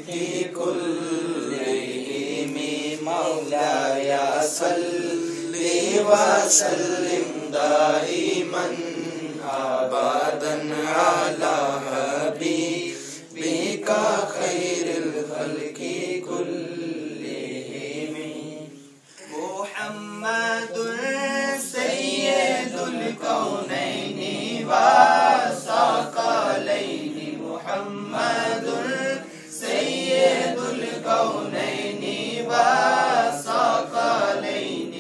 كلهم مولاي صل وسلم دائما أبدا على حبيبك خير الخلق كلهم محمد سيد الكونين والثقلين محمد سيد الكونين والثقلين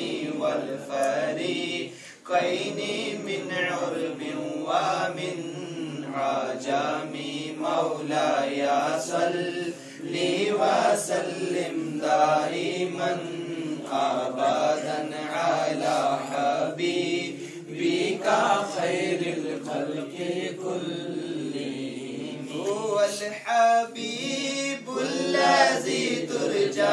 والفريقين من عرب ومن عجم مولاي صل وسلم دائما أبدا على حبيبك خير الخلق كلهم هو الحبيب الذي ترجى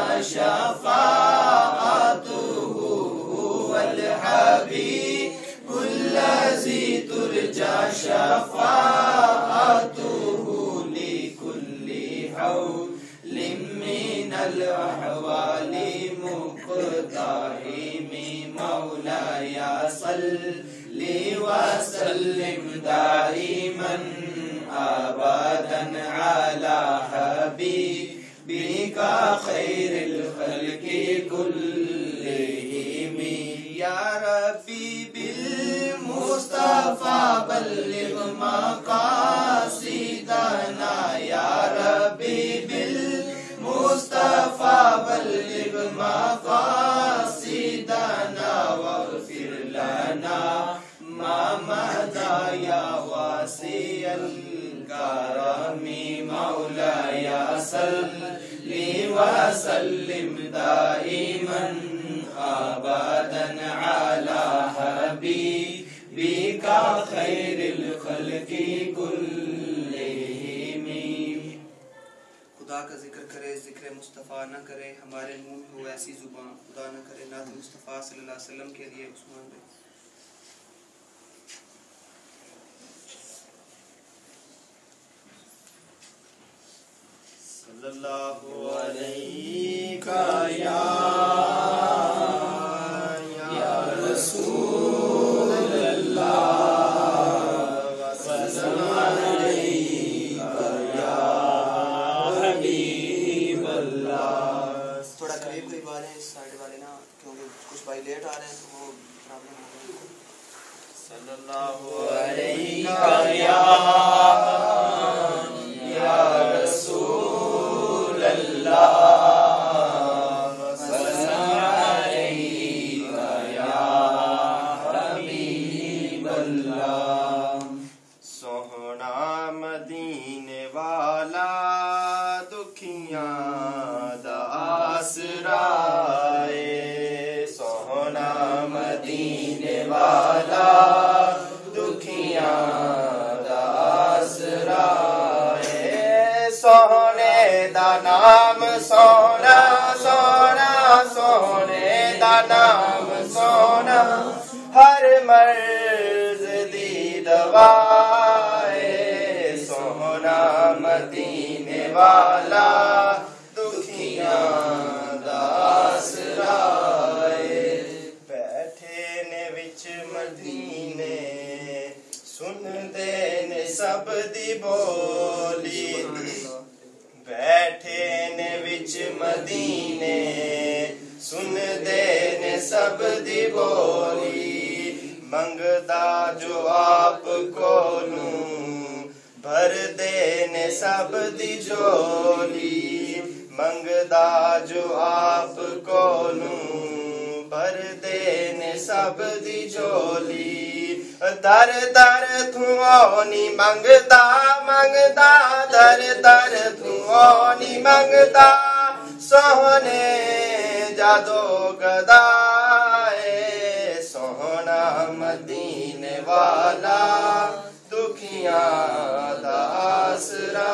شفاعته هو الحبيب الذي ترجى شفاعته لكل حول من الأحوال مقتحم مولاي صل وسلم دائما أبدا على حبيبك خير الخلق كلهم يا ربي بالمصطفى بلغ مقاصدنا يا ربي بالمصطفى بلغ مقاصدنا واغفر لنا ما مضى يا واسع الكرم مولاي صل وسلم دائما أبدا على حبيبك خير الخلق كلهم خدا کا ذکر کرے ذکر مصطفیٰ نہ کرے ہمارے منہ ہو ایسی زبان خدا نہ کرے نعت مصطفیٰ صلی اللہ علیہ وسلم کے لیے عثمان بھائی صلی اللہ علیہ یا رسول اللہ وسلم علیہ یا حبیب اللہ. تھوڑا قریب قریب آ رہے ہیں اس سائڈ والے نا کیونکہ کچھ بھائی لیٹ آ رہے ہیں تو وہ پرابلم ہو رہی ہے. صلی اللہ علیہ یا رسول اللہ وسلم علیہ یا حبیب اللہ. سوہنا مدینے والا دکھیاں دا آسرا سوہنا مدینے والا دکھیاں دا آسرا سونے دا نام سونا سونا سونے دا نام سونا ہر مرض دی دوا سونا مدینے والا دکھیاں دا آسرا بیٹھے نے وچ مدینے سن دے نے سب دی بولی بیٹھے نے وچ مدینے سن دے نے سب دی بولی منگدا جو آپ کولوں بھر دے نے سب دی جولی منگدا جو آپ کولوں بھر دے نے سب دی جولی در در تھوانی منگدا منگدا در در تھوانی منگدا سونے جادو گدائے سونا مدینے والا دکھیاں دا آسرا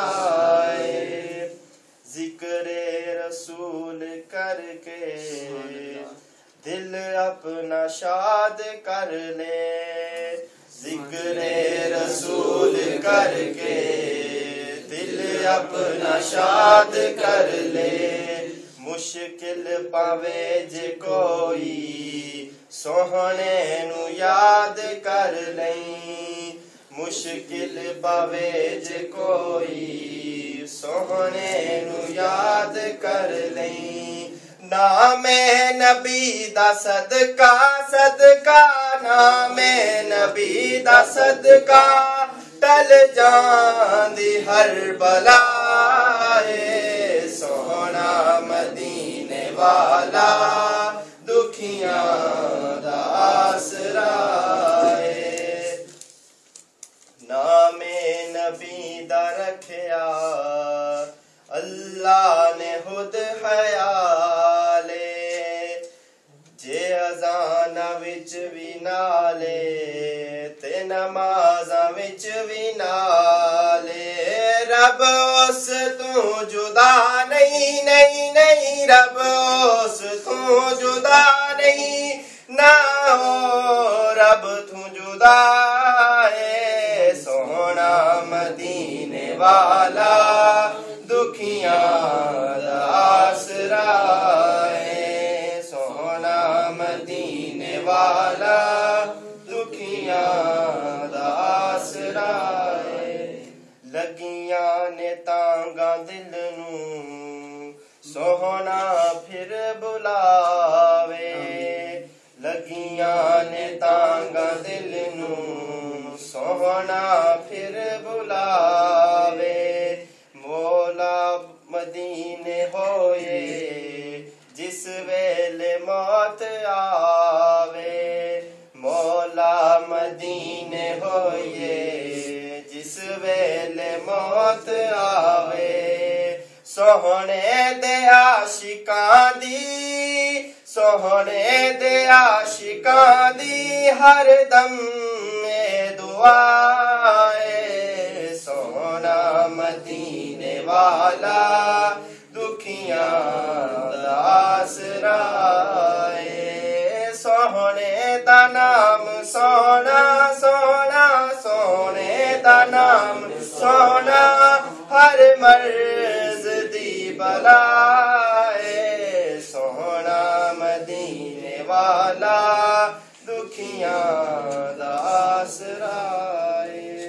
ذکر رسول کر کے دل اپنا شاد کر لے ذکر رسول کر کے دل اپنا شاد کر لے مشکل پاوے جے کوئی سوہنے نو یاد کر لیں مشکل پاوے جے کوئی سوہنے نو یاد کر لیں نام نبی دا صدقہ صدقہ نام نبی دا صدقہ ٹل جاندی ہر بلائے سونا مدینے والا دکھیاں دا آسرا ہے نام نبی دا رکھیا اللہ نے خود خیالے جے اذان وچ وی نالے تے نمازاں وچ وی نالے رب اس تو جدا نہیں نہیں نہیں رب اس تو جدا نہیں نہ ہو رب تو جدا ہے سونا مدینے والا دکھیاں دا آسرا ہے سونا مدینے والا دکھیاں دا آسرا ہے لگیاں نے تانگاں دل نو سوہنا پھر بلاوے لگیاں نے تانگاں دل نو سوہنا پھر بلاوے مولا مدینے ہوئے جس ویلے موت آوے مولا مدینے ہوئے جس ویلے موت آوے سوہنے دے عاشقاں دی سوہنے دے عاشقاں دی ہر دم اے دعا ہے سونا مدینے والا دکھیاں دا آسرا ہے سوہنے دا نام سونا سونا سونے دا نام سونا ہر مرض دی بلا ہے سونا مدینے والا دکھیاں دا آسرا ہے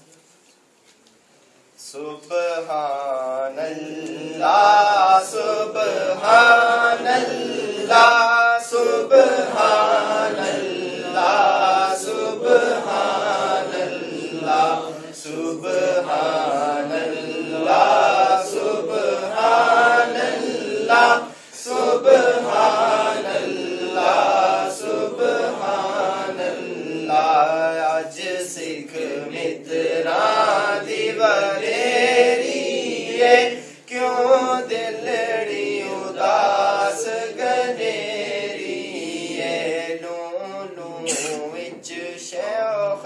سبحان اللہ سبحان اللہ سبحان اللہ سبحان اللہ سبحان اللہ سبحان اللہ سبحان اللہ سبحان اللہ اج سکھ متراں دی وریری ہے کیوں دلڑی اداس گنیری ہے لوں لوں وچ شیخ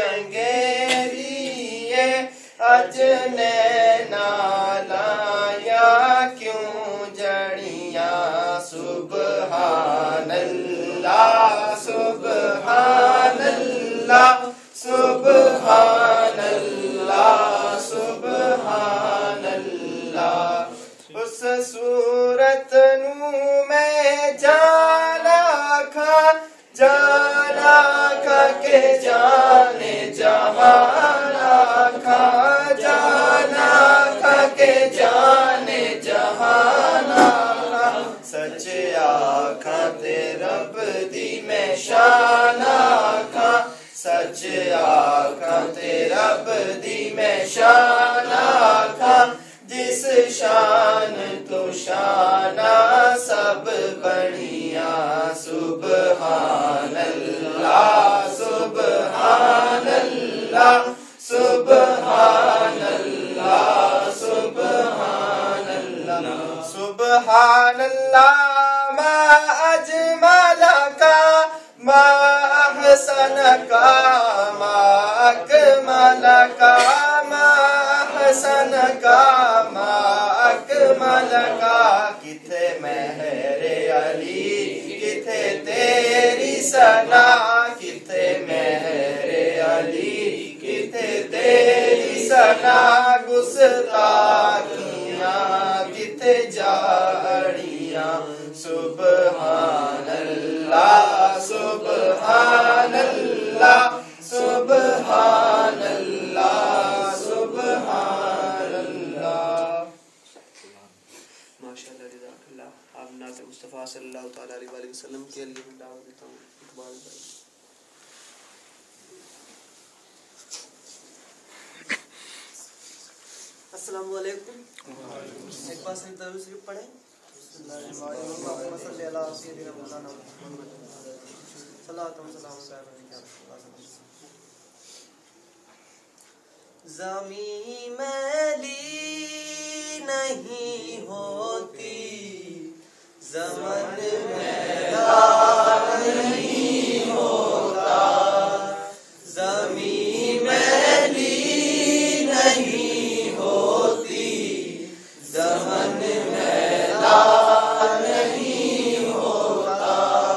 چنگیری ہے اج نینا لایا کیوں جڑیاں سبحان اللہ سبحان اللہ سبحان اللہ سبحان اللہ اس صورت نو میں جانا کھا کہ جانے جہانا کھا جانا کھا کہ جانے جہانا سچ آکھاں تے رب دی میں شان آکھاں سچ آکھاں تے رب دی میں شان آکھاں جس شان تو شانہ سب بڑیاں سبحان اللہ سبحان اللہ سبحان اللہ سبحان اللہ سبحان اللہ ما اجملک ما احسنک ما اکملک ما احسنک ما اکملک کتھے مہر علی کتھے تیری ثنا کتھے مہر علی کتھے تیری ثنا گس گستاخیاں کتے جاڑیاں سبحان اللہ سبحان اللہ سبحان اللہ سبحان اللہ. ماشاء اللہ جزاک اللہ. آپ نعت مصطفیٰ صلی اللہ تعالیٰ علیہ وسلم کے لیے میں دعوت دیتا ہوں. اقبال بھائی. السلام علیکم. ایک بار صحیح درود شریف پڑھیں. اللہم صلی علی سیدنا مولانا محمد صلاۃ و سلام علیہ. زمین میلی نہیں ہوتی زمن میلا نہیں ہوتا. زمین میلی نہیں ہوتی زمن میلا نہیں ہوتا.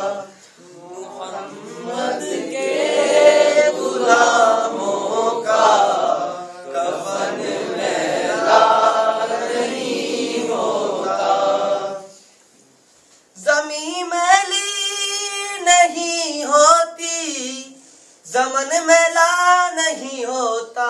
محمد کے غلاموں کا کفن میلا نہیں ہوتا. زمین میلی نہیں ہوتی زمن میلا نہیں ہوتا.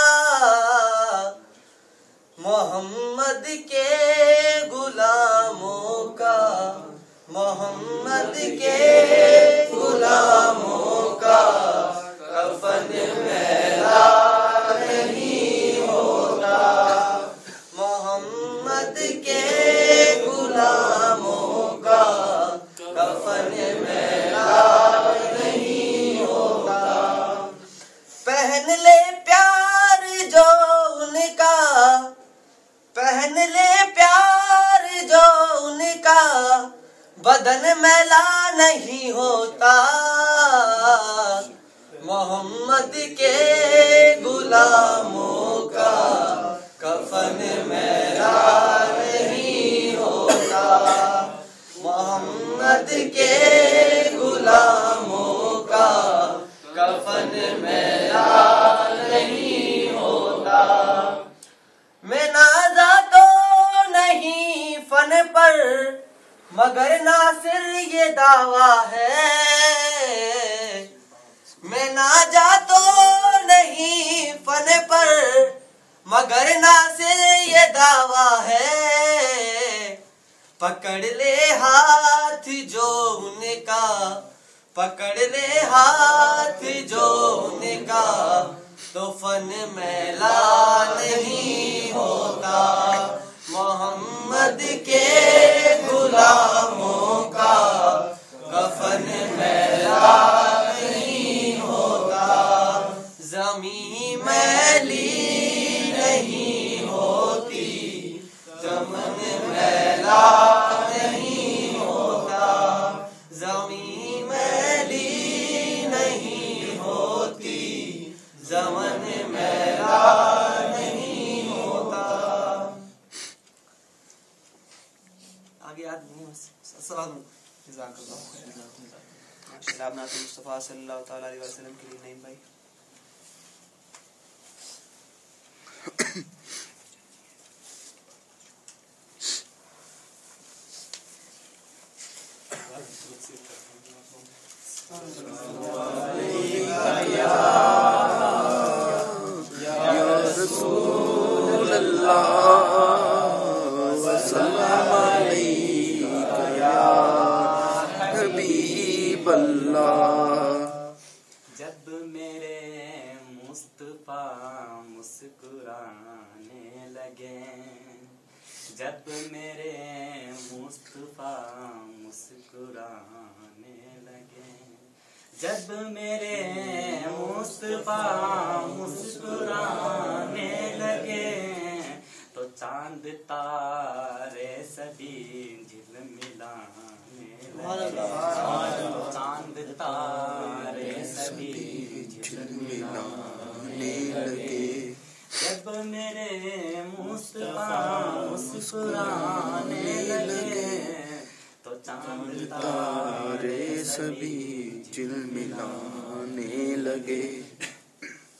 محمد کے غلاموں کا محمد کے غلاموں کا کفن میلا نہیں ہوتا. محمد کے غلاموں کا کفن میلا نہیں ہوتا. پہن لے پیار جو ان کا پہن لے پیار جو ان کا بدن میلا نہیں ہوتا. محمد کے غلاموں کا کفن میلا نہیں ہوتا. محمد کے غلاموں کا کفن میلا نہیں ہوتا. میں نازا تو نہیں فن پر مگر ناصر یہ دعویٰ ہے. میں نازا تو نہیں فن پر مگر ناصر یہ دعویٰ ہے. پکڑ لے ہاتھ جو ان کا پکڑ لے ہاتھ جو ان کا تو فن میلا نہیں ہوتا. محمد کے غلاموں کا کفن میلا نہیں ہوتا. زمین میلی نہیں ہوتی زمن میلا نہیں ہوتا. زمین میلی نہیں ہوتی زمن میلا نہیں ہوتا. آگے یاد نہیں. السلام جزاک اللہ خیر. ماشاء اللہ. نعت مصطفیٰ صلی اللہ تعالیٰ علیہ وسلم کے لیے نہیں بھائی. جب میرے مصطفیٰ مسکرانے لگے جب میرے مصطفیٰ مسکرانے لگے جب میرے مصطفیٰ مسکرانے لگے تو چاند تارے سبھی جھلملانے لگے چاند تارے سبھی جھلملانے لگے جب میرے مصطفیٰ مسکرانے لگے تو چاند تارے سبھی جھلملانے لگے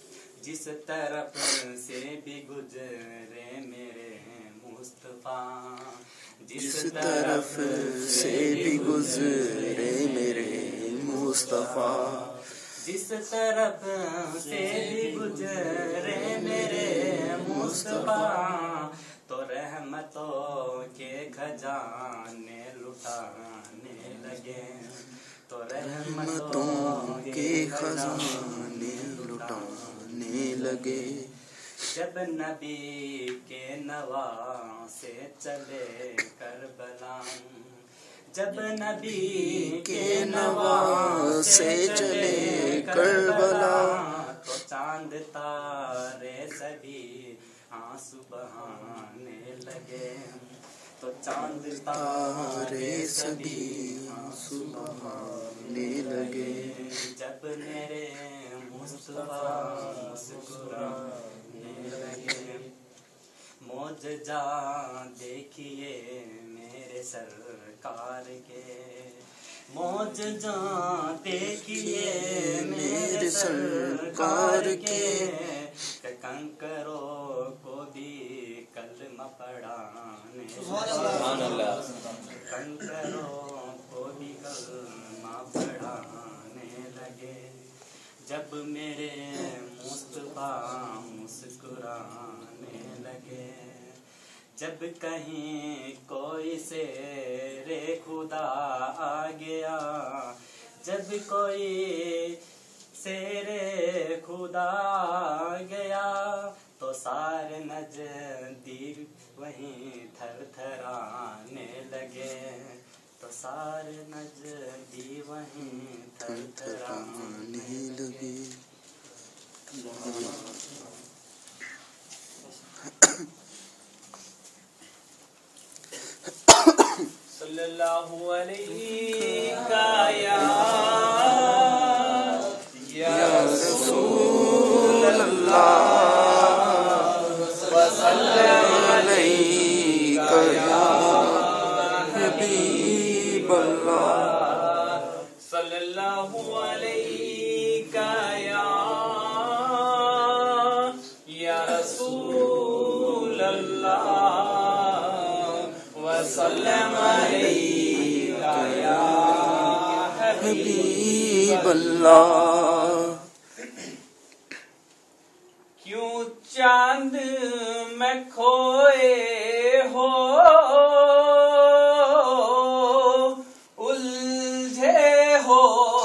جس طرف سے بھی گزرے میرے مصطفیٰ، جس طرف سے بھی گزرے میرے مصطفیٰ، جس طرف سے بھی گزرے میرے مصطفیٰ، تو رحمتوں کے خزانے لٹانے لگے، تو رحمتوں کے خزانے لٹانے لگے، جب نبی کے نواسے چلے کربلا، جب نبی کے نواسے چلے کربلا، تو چاند تارے سبھی آنسو بہانے لگے، تو چاند تارے سبھی آنسو بہانے لگے، جب میرے مصطفیٰ مسکرانے لگے، معجزہ دیکھیے میرے سرکار کے، معجزہ دیکھیے میرے سرکار کے، کہ کنکروں کو بھی کلمہ پڑھانے، سبحان اللہ، کنکروں کو بھی کلمہ پڑھانے لگے، جب میرے مصطفیٰ مسکرانے لگے، جب کہیں کوئی شیر خدا آ گیا، جب کوئی شیر خدا آ گیا، تو سارے نجدی وہیں تھر تھرانے لگے، تو سارے نجدی وہیں تھر تھرانے لگے۔ صلی اللہ علیہ یا رسول اللہ، وسلم علیہ یا حبیب اللہ، صلی اللہ علیہ یا رسول اللہ، وسلم علیہ یا حبیب اللہ۔ کیوں چاند میں کھوئے ہو، الجھے ہو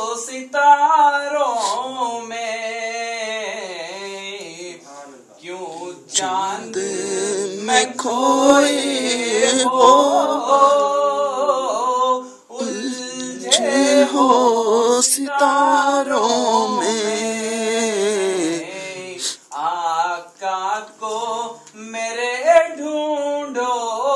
ستاروں میں، کیوں چاند میں کھوئے ہو، الجھے ہو ستاروں میں، آقا کو میرے ڈھونڈو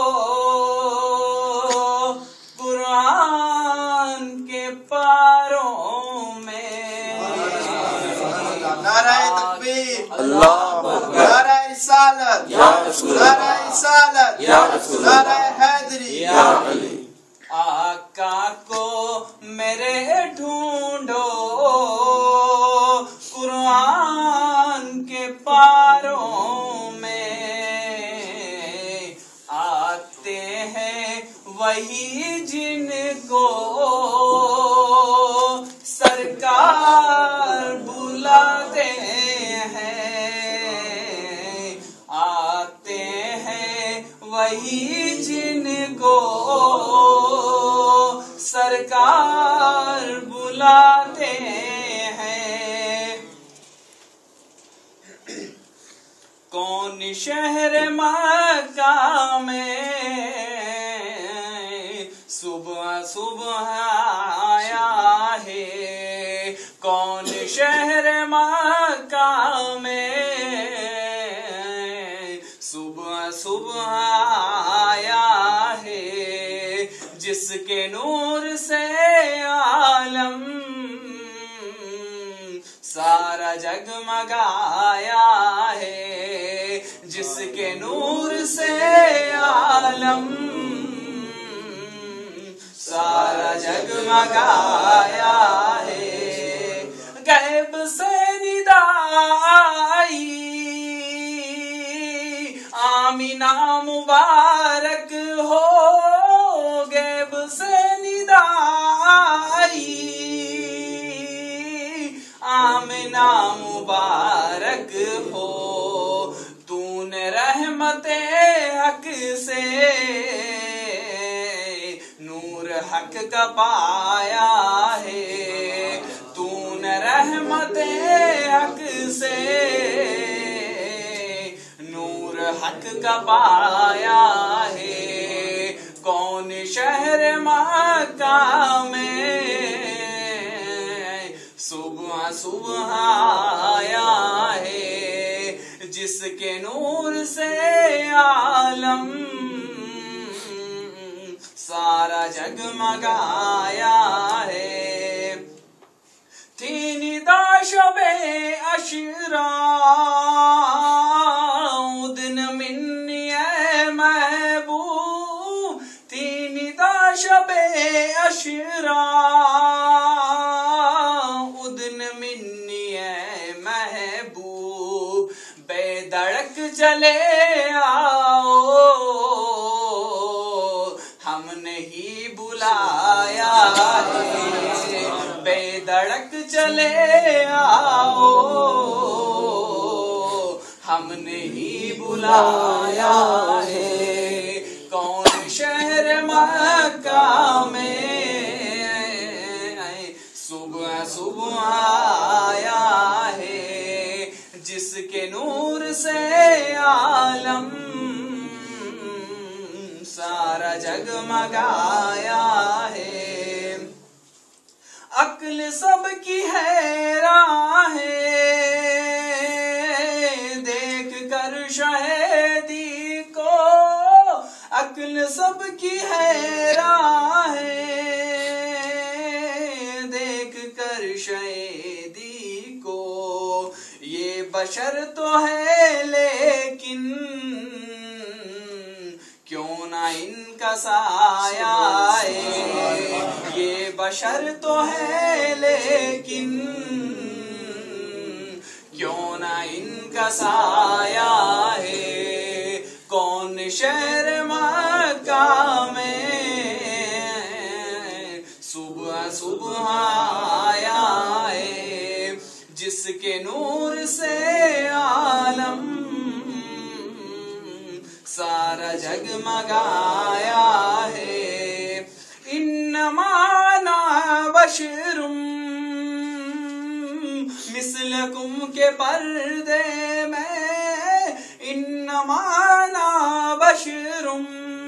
قرآن کے پاروں میں، نعرہ تکبیر، اللہ نعرہ رسالت، نعرہ رسالت، نعرہ حیدری، یا علی، آقا کو میرے ڈھونڈو قرآن کے پاروں میں، آتے ہیں وہی جن کو سرکار بلاتے ہیں، آتے ہیں وہی جن کو سرکار بلاتے ہیں۔ کون شہر مکہ میں صبح صبح آیا ہے، کون شہر مکہ میں صبح صبح آیا ہے، جس کے نور سے عالم سارا جگمگایا ہے، جس کے نور سے عالم سارا جگمگایا ہے، غیب سے ندا آئی मुबारक हो गैब से निदाई, आमिना मुबारक हो तूने रहमते हक से नूर हक का पाया है, तूने रहमते हक से नूर हक का पाया है। कौन शहर मक्का में सुबह सुबह आया है, जिसके नूर से आलम सारा जगमगाया है। थी निदा शबे अशरा दिन मिन्निए महबूब, थी निदा शबे अशरा उदन मिन्निए महबूब, बेधड़क चले आओ हमने ही बुलाया है, बेधड़क चले आओ हमने ही बुलाया है। कौन शहर मक्का में सुबह सुबह आया है, जिसके नूर से आलम सारा जगमगाया है। अक्ल सबकी हैरान है देख कर शहीदी को, अक्ल सबकी हैरान है देख कर शहीदी को। ये बशर तो है लेकिन क्यों ना इनका साया है, ये बशर तो है लेकिन क्यों ना इनका साया है। कौन शहर मक्का में सुबह सुबह आया है, जिसके नूर से आलम सारा जगमगाया है। इन्नमा ना बशरुम मिस्लकुम के पर्दे में, इन्नमा ना बशरुम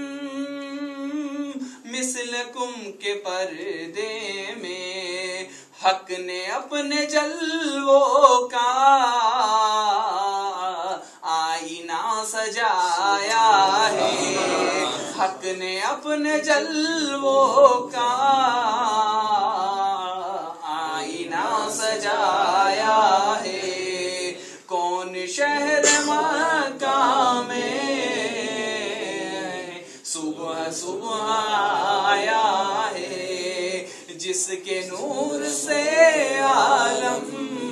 मिस्लकुम के पर्दे में, हक ने अपने जलवों का आईना सजाया है, हक ने अपने जलवों का आईना सजाया है। कौन शहर मक्का में सुबह सुबह आया है, जिसके नूर से आलम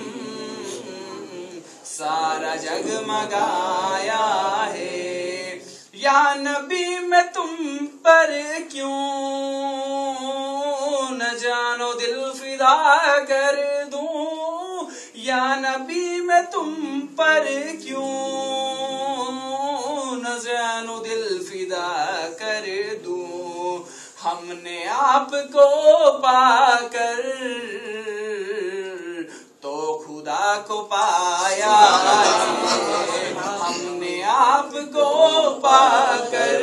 सारा जगमगाया है। या नबी मैं तुम पर क्यों न जानो दिल फिदा कर दूं, या नबी मैं तुम पर क्यों न जानो दिल फिदा कर दूं। हमने आपको पाकर तो खुदा को पाया है, हमने आपको पाकर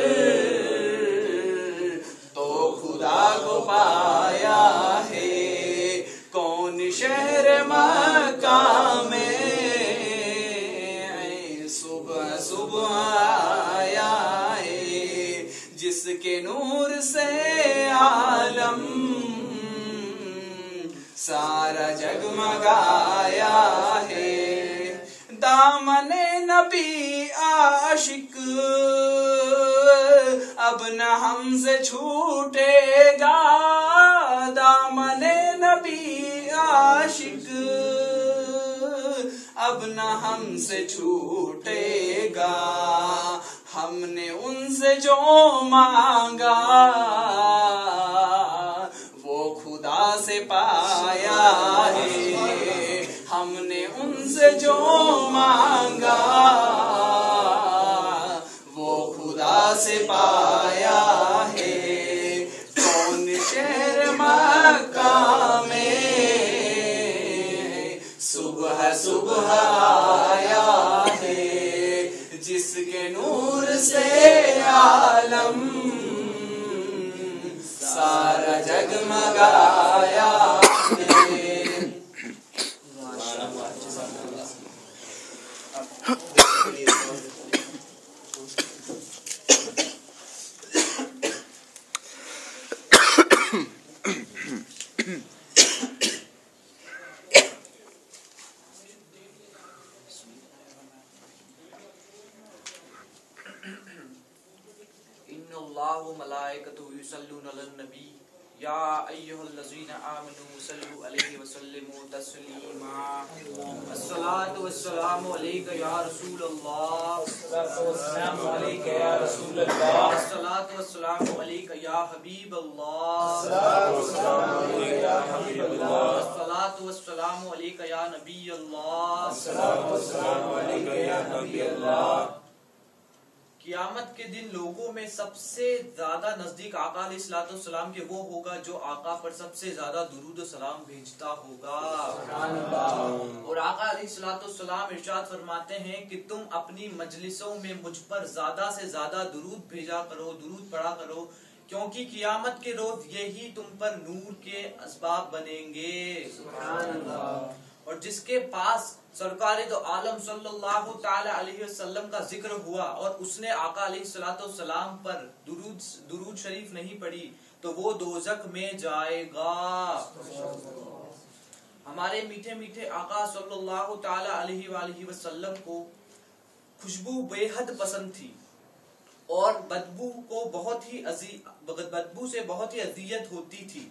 तो खुदा को पाया है। कौन शहर मक्का में सुबह सुबह आया है, जिसके नूर से आलम सारा जगमगाया है। दामने नबी आशिक अब न हमसे छूटेगा, दामने नबी आशिक अब न हमसे छूटेगा। ہم نے ان سے جو مانگا وہ خدا سے پایا ہے، ہم نے ان سے جو مانگا وہ خدا سے پایا ہے۔ کون شہر مکہ میں صبح صبح آیا ہے، جس کے نور سے عالم سارا جگمگایا ہے۔ ان اللہ و ملائکتہ یصلون علی النبی یا ایھا الذین آمنوا صلوا علیہ وسلموا تسلیما۔ الصلاۃ والسلام علیک یا رسول اللہ، السلام علیک یا رسول اللہ، الصلاۃ والسلام علیک یا حبیب اللہ، السلام علیک یا حبیب اللہ، الصلاۃ والسلام علیک یا نبی اللہ، السلام علیک یا نبی اللہ۔ قیامت کے دن لوگوں میں سب سے زیادہ نزدیک آقا علیہ الصلوۃ والسلام کے وہ ہوگا جو آقا پر سب سے زیادہ درود و سلام بھیجتا ہوگا۔ اور آقا علیہ الصلوۃ والسلام ارشاد فرماتے ہیں کہ تم اپنی مجلسوں میں مجھ پر زیادہ سے زیادہ درود بھیجا کرو، درود پڑھا کرو، کیونکہ قیامت کے روز یہی تم پر نور کے اسباب بنیں گے۔ اور جس کے پاس سرکار دو عالم صلی اللہ تعالی علیہ وسلم کا ذکر ہوا اور اس نے آقا علیہ الصلوۃ والسلام پر درود شریف نہیں پڑھی تو وہ دوزخ میں جائے گا۔ ہمارے میٹھے میٹھے آقا صلی اللہ تعالی علیہ وآلہ وسلم کو خوشبو بے حد پسند تھی اور بدبو سے بہت ہی اذیت ہوتی تھی۔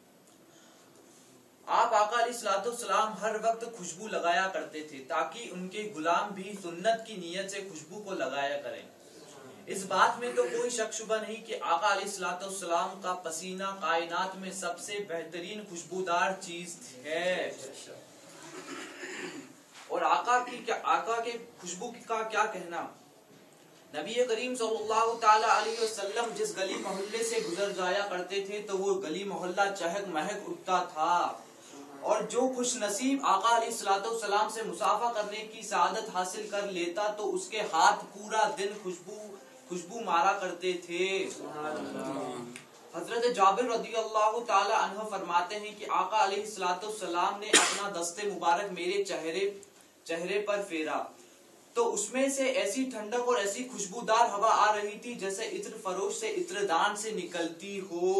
آپ آقا علیہ الصلوۃ والسلام ہر وقت خوشبو لگایا کرتے تھے تاکہ ان کے غلام بھی سنت کی نیت سے خوشبو کو لگایا کریں۔ اس بات میں تو کوئی شک شبہ نہیں کہ آقا علیہ الصلوۃ والسلام کا پسینہ کائنات میں سب سے بہترین خوشبودار چیز ہے۔ اور آقا کے خوشبو کا کیا کہنا۔ نبی کریم صلی اللہ تعالی علیہ وسلم جس گلی محلے سے گزر جایا کرتے تھے تو وہ گلی محلہ چہک مہک اٹھتا تھا، اور جو خوش نصیب آقا علیہ الصلوۃ والسلام سے مصافحہ کرنے کی سعادت حاصل کر لیتا تو اس کے ہاتھ پورا دن خوشبو مارا کرتے تھے۔ حضرت جابر رضی اللہ تعالی عنہ فرماتے ہیں کہ آقا علیہ الصلوۃ والسلام نے اپنا دست مبارک میرے چہرے پر پھیرا تو اس میں سے ایسی ٹھنڈک اور ایسی خوشبودار ہوا آ رہی تھی جیسے عطر فروش سے عطردان سے نکلتی ہو۔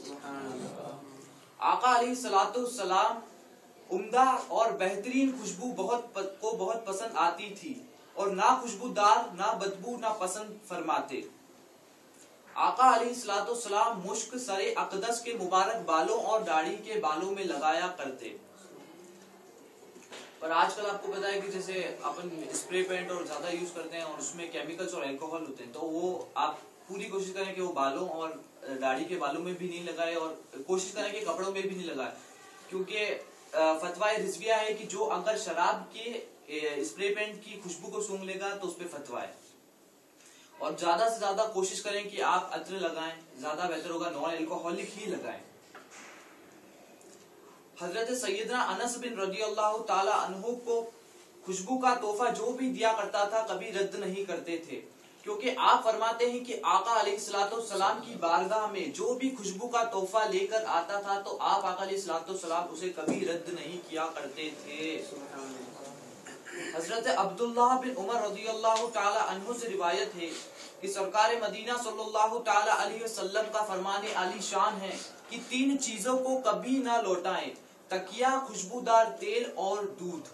آقا علیہ الصلوۃ والسلام عمدہ اور بہترین خوشبو بہت پسند آتی تھی اور نہ خوشبودار نہ بدبو نہ پسند فرماتے۔ آقا علیہ الصلوۃ والسلام مشک سر اقدس کے مبارک بالوں اور داڑھی کے بالوں میں لگایا کرتے۔ پر آج کل آپ کو پتا ہے کہ جیسے اپن اسپرے پینٹ اور زیادہ یوز کرتے ہیں اور اس میں کیمیکلز اور الکوہول ہوتے ہیں، تو وہ آپ پوری کوشش کریں کہ وہ بالوں اور داڑھی کے بالوں میں بھی نہیں لگائے اور کوشش کریں کہ کپڑوں میں بھی نہیں لگائے، کیونکہ فتویٰ رضویہ ہے کہ جو اگر شراب کے اسپرے پینٹ کی خوشبو کو سونگھ لے گا تو اس پہ فتویٰ ہے۔ اور زیادہ سے زیادہ کوشش کریں کہ آپ عطر لگائیں، زیادہ بہتر ہوگا نان الکوہولک ہی لگائیں۔ حضرت سیدنا انس بن رضی اللہ تعالی عنہ کو خوشبو کا تحفہ جو بھی دیا کرتا تھا کبھی رد نہیں کرتے تھے، کیونکہ آپ فرماتے ہیں کہ آقا علیہ الصلوۃ والسلام کی بارگاہ میں جو بھی خوشبو کا تحفہ لے کر آتا تھا تو آپ آقا علیہ الصلوۃ والسلام اسے کبھی رد نہیں کیا کرتے تھے۔ حضرت عبداللہ بن عمر رضی اللہ تعالی عنہ سے روایت ہے کہ سرکار مدینہ صلی اللہ تعالی علیہ وسلم کا فرمان عالی شان ہے کہ 3 چیزوں کو کبھی نہ لوٹائیں: تکیہ، خوشبودار تیل اور دودھ۔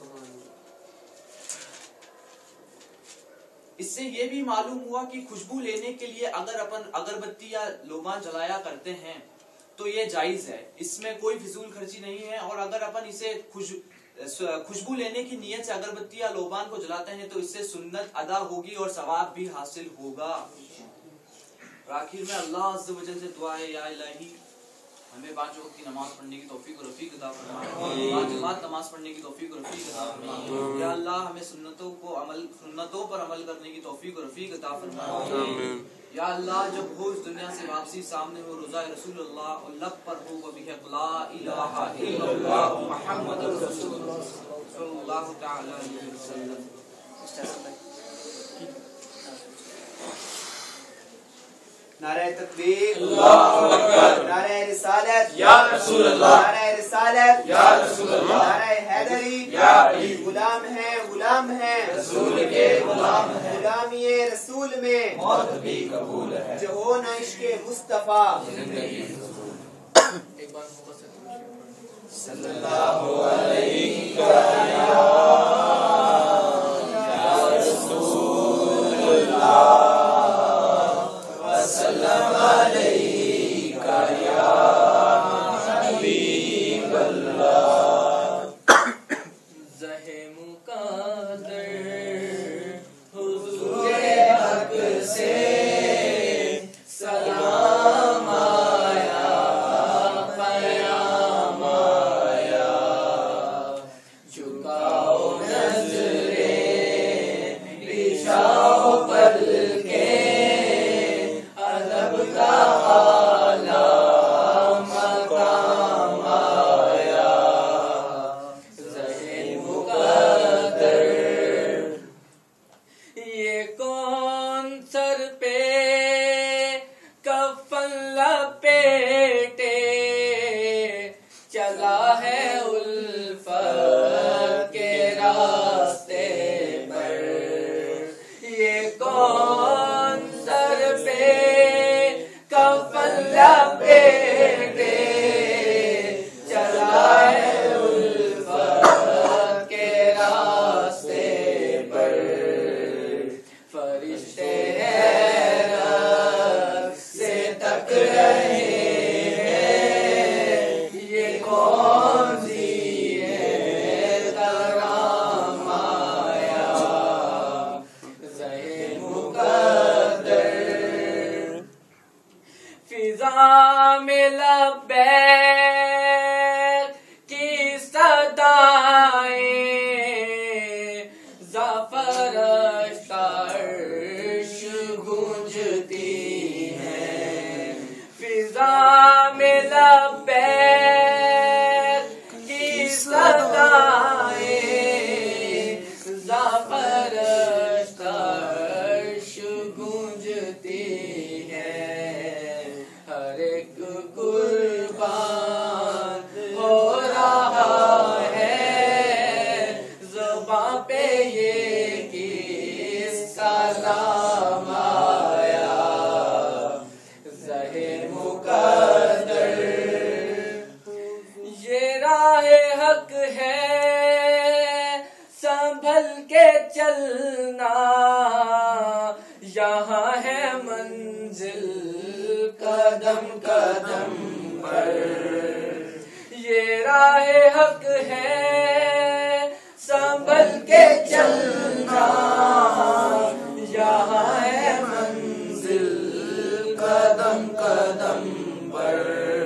اس سے یہ بھی معلوم ہوا کہ خوشبو لینے کے لیے اگر اپن اگربتی یا لوباں جلایا کرتے ہیں تو یہ جائز ہے، اس میں کوئی فضول خرچی نہیں ہے، اور اگر اپن اسے خوشبو لینے کی نیت سے اگربتی یا لوبان کو جلاتے ہیں تو اس سے سنت ادا ہوگی اور ثواب بھی حاصل ہوگا. اور آخر میں اللہ عز و جل سے دعا ہے یا الہی ہمیں 5 وقت کی نماز پڑھنے کی توفیق و رفیق عطا فرما. باجماعت نماز پڑھنے کی توفیق و رفیق عطا فرما. یا اللہ ہمیں سنتوں پر عمل کرنے کی توفیق و رفیق عطا فرما. یا اللہ جب ہو اس دنیا سے واپسی سامنے ہو روزہ رسول اللہ اور لب پر ہو وہ بھی لا الہ الا اللہ محمد رسول اللہ صلی اللہ تعالی علیہ وسلم. نعرہ تکبیر اللہ اکبر. نعرہ رسالت یا رسول اللہ. نعرہ رسالت یا رسول اللہ. نعرہ حیدری یا علی. غلام ہیں رسول کے غلام ہیں. غلامی رسول میں موت بھی قبول ہے. جو ہو نہ عشق مصطفیٰ زندگی ایک بار صلی اللہ علیہ رسول اللہ وسلم علیکہ یا حبیب اللہ. زہ مقدر حضور حق سے سلام آیا پیام آیا. جھکاؤ نظریں بچھاؤ پلکیں ادب کا اعلیٰ مقام آیا. زہ مقدر یہ کون سر پہ کفن لپیٹے چلا ہے الفت کے راستے پر. یہ کون سر پہ کفن لپیٹے چلا ہے الفت کے راستے پر. فرشتے حیرت سے تک رہے ہیں یہ کون سی ہے کرام آیا. زہ مقدر فضا میں لبیک کی صدائیں زعفرش عرش گونجتی ہیں. فضا میں لبیک کی صدائیں زعفرش عرش گونجتی ہیں. ہر ایک قربان ہو رہا ہے زباں پہ یہ کس کا نام آیا. زہ مقدر یہ راہ حق ہے سنبھل کے چلنا یہاں ہے منزل قدم قدم پر. یہ راہ حق ہے سنبھل کے چلنا یہاں ہے منزل قدم قدم پر.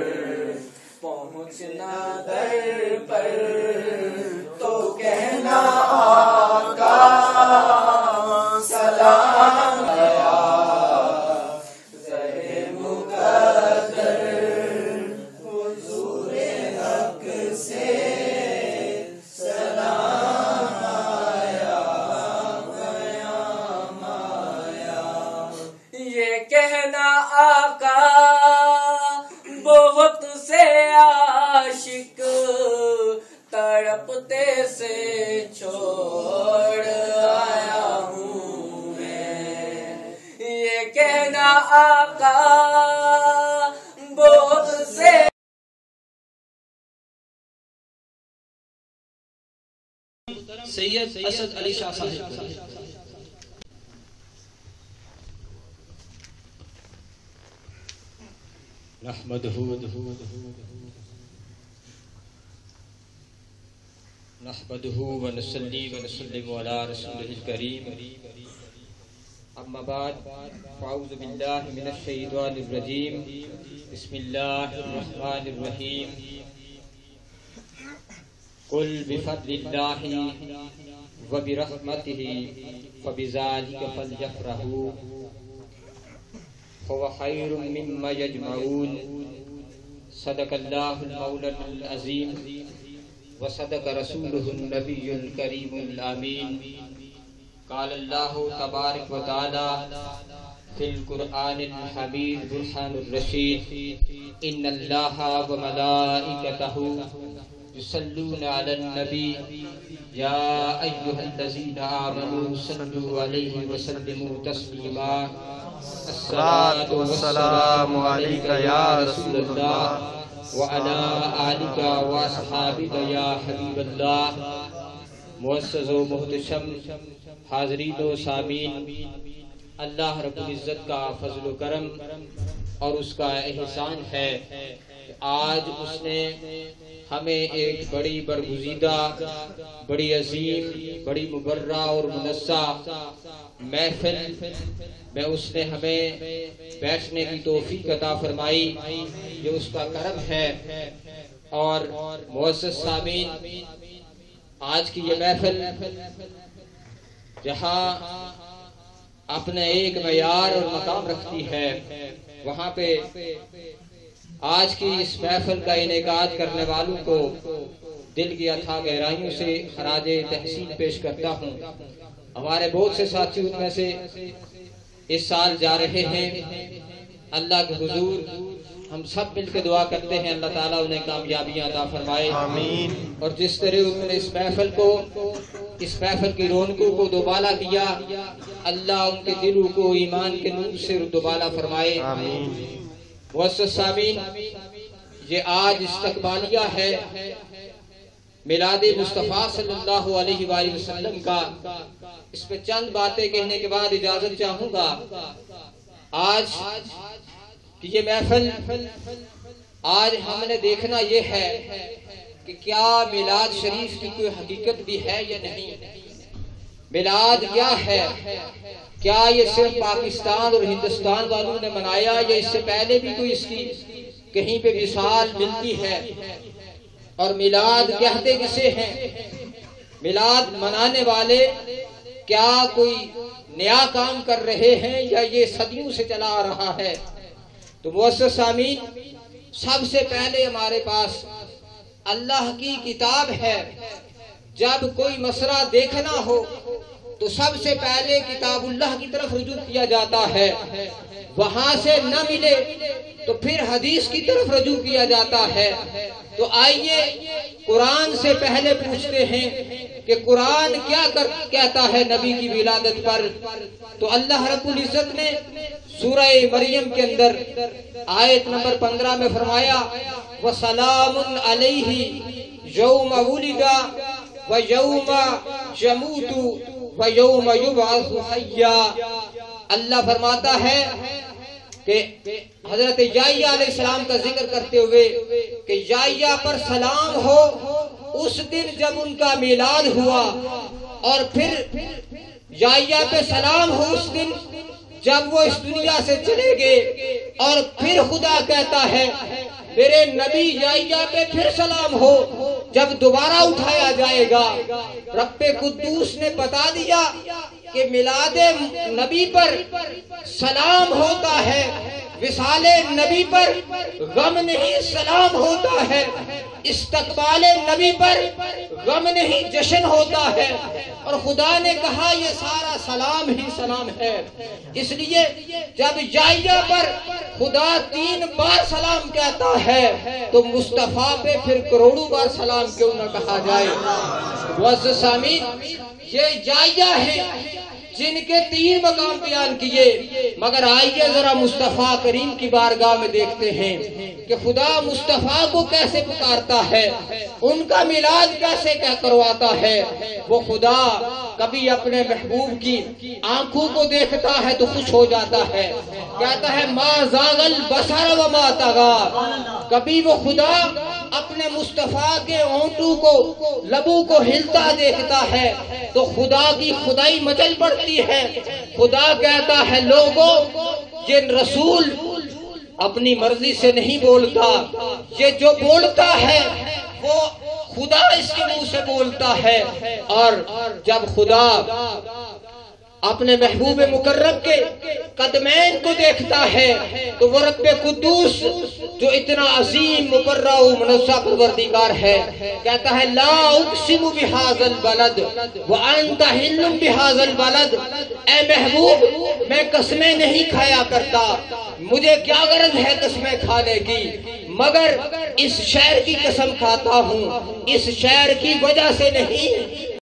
پہنچنا در پر تو کہنا آقا سلام آیا. زہ مقدر حضور حق سے سلام آیا پیام آیا. یہ کہنا آقا بہت سے عاشق تڑپتے سے چھوڑ آیا ہوں میں. یہ کہنا آقا بہت سے سید اسد علی شاہ صاحب. نحمده نحمده ونصلي ونسلم على رسوله الكريم اما بعد فاعوذ بالله من الشيطان الرجيم بسم الله الرحمن الرحيم قل بفضل الله وبرحمته فبذلك فليفرحوا هو خير مما يجمعون صدق الله المولى العظيم وصدق رسوله النبي الكريم الامين قال الله تبارك وتعالى في القرآن الحميد برهان الرشيد ان الله وملائكته يصلون على النبي يا ايها الذين آمنوا صلوا عليه وسلموا تسليما الصلاة والسلام عليك يا رسول الله وعلى آلك واصحابك يا حبیب اللہ. معزز و محتشم حاضرین و سامعین، اللہ رب العزت کا فضل و کرم اور اس کا احسان ہے کہ آج اس نے ہمیں ایک بڑی برگزیدہ، بڑی عظیم، بڑی مبرہ اور منزہ محفل میں اس نے ہمیں بیٹھنے کی توفیق عطا فرمائی. یہ اس کا کرم ہے. اور معزز سامعین، آج کی یہ محفل جہاں اپنے ایک معیار اور مقام رکھتی ہے، وہاں پہ آج کی اس محفل کا انعقاد کرنے والوں کو دل کی اتھاہ گہرائیوں سے خراج تحسین پیش کرتا ہوں. ہمارے بہت سے ساتھی ان میں سے اس سال جا رہے ہیں. اللہ کے حضور ہم سب مل کے دعا کرتے ہیں اللہ تعالیٰ انہیں کامیابیاں عطا فرمائے. آمین. اور جس طرح انہوں نے اس محفل کی رونقوں کو دوبالا کیا، اللہ ان کے دلوں کو ایمان کے نور سے دوبالا فرمائے. آمین. معزز سامعین، یہ آج استقبالیہ ہے میلاد مصطفیٰ صلی اللہ علیہ وآلہ وسلم کا. اس پہ چند باتیں کہنے کے بعد اجازت چاہوں گا. آج کی یہ محفل، آج ہم نے دیکھنا یہ ہے کہ کیا میلاد شریف کی کوئی حقیقت بھی ہے یا نہیں. میلاد کیا ہے؟ کیا یہ صرف پاکستان اور ہندوستان والوں نے منایا یا اس سے پہلے بھی کوئی اس کی کہیں پہ مثال ملتی ہے؟ اور میلاد کہتے کسے ہیں؟ میلاد منانے والے کیا کوئی نیا کام کر رہے ہیں یا یہ صدیوں سے چلا آ رہا ہے؟ تو معزز سامعین، سب سے پہلے ہمارے پاس اللہ کی کتاب ہے. جب کوئی مسئلہ دیکھنا ہو تو سب سے پہلے کتاب اللہ کی طرف رجوع کیا جاتا ہے. وہاں سے نہ ملے تو پھر حدیث کی طرف رجوع کیا جاتا ہے. تو آئیے قرآن سے پہلے پوچھتے ہیں کہ قرآن کیا کہتا ہے نبی کی ولادت پر. تو اللہ رب العزت نے سورہ مریم کے اندر آیت نمبر 15 میں فرمایا وَسَلَامٌ عَلَيْهِ يَوْمَ وُلِدَ وَيَوْمَ يَمُوتُ وَيَوْمَ يُبْعَثُ حَيًّا. اللہ فرماتا ہے کہ حضرت یحییٰ علیہ السلام کا ذکر کرتے ہوئے کہ یحییٰ پر سلام ہو اس دن جب ان کا میلاد ہوا، اور پھر یحییٰ پہ سلام ہو اس دن جب وہ اس دنیا سے چلے گئے. اور پھر خدا کہتا ہے میرے نبی یحییٰ پہ پھر سلام ہو جب دوبارہ اٹھایا جائے گا. رب قدوس نے بتا دیا کہ میلاد نبی پر سلام ہوتا ہے، وصال نبی پر غم نہیں سلام ہوتا ہے، استقبال نبی پر غم نہیں جشن ہوتا ہے. اور خدا نے کہا یہ سارا سلام ہی سلام ہے. اس لیے جب یحییٰ پر خدا 3 بار سلام کہتا ہے تو مصطفیٰ پہ پھر کروڑوں بار سلام کیوں نہ کہا جائے. معزز سامعین، یہ یحییٰ ہیں جن کے 3 مقام بیان کیے، مگر آئیے ذرا مصطفیٰ کریم کی بارگاہ میں دیکھتے ہیں کہ خدا مصطفیٰ کو کیسے پکارتا ہے، ان کا میلاد کیسے کرواتا ہے. وہ خدا کبھی اپنے محبوب کی آنکھوں کو دیکھتا ہے تو خوش ہو جاتا ہے، کہتا ہے ما زاغ البصر وما طغى. کبھی وہ خدا اپنے مصطفیٰ کے ہونٹوں کو لبوں کو ہلتا دیکھتا ہے تو خدا کی خدائی مچل پڑتی ہے. خدا کہتا ہے لوگوں یہ رسول اپنی مرضی سے نہیں بولتا، یہ جو بولتا ہے وہ خدا اس کے منہ سے بولتا ہے. اور جب خدا اپنے محبوب مکرم کے قدمین کو دیکھتا ہے تو وہ رب قدوس جو اتنا عظیم مبرع و منزہ پروردگار ہے کہتا ہے لا اقسم بہذا البلد وانت حل بہذا البلد. اے محبوب میں قسمیں نہیں کھایا کرتا، مجھے کیا غرض ہے قسمیں کھانے کی، مگر اس شہر کی قسم کھاتا ہوں، اس شہر کی وجہ سے نہیں